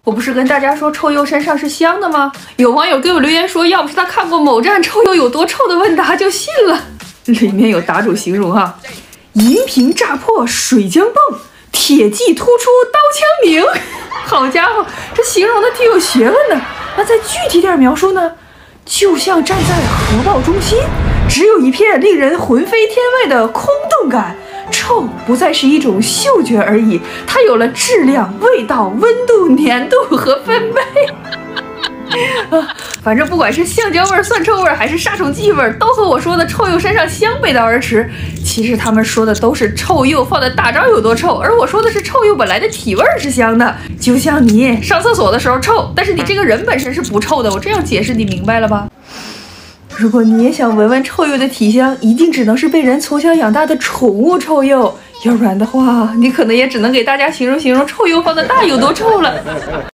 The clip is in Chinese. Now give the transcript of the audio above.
我不是跟大家说臭鼬身上是香的吗？有网友给我留言说，要不是他看过某站臭鼬有多臭的问答就信了。里面有答主形容哈，银瓶炸破水浆迸，铁骑突出刀枪鸣。好家伙，这形容的挺有学问的。那再具体点描述呢？就像站在核爆中心，只有一片令人魂飞天外的空洞感。臭不再是一种嗅觉而已，它有了质量、味道、温度、粘度和分贝。反正不管是橡胶味、蒜臭味还是杀虫剂味，都和我说的臭鼬身上香背道而驰。其实他们说的都是臭鼬放的大招有多臭，而我说的是臭鼬本来的体味是香的。就像你上厕所的时候臭，但是你这个人本身是不臭的。我这样解释你明白了吧？如果你也想闻闻臭鼬的体香，一定只能是被人从小养大的宠物臭鼬，要不然的话，你可能也只能给大家形容臭鼬放的大有多臭了。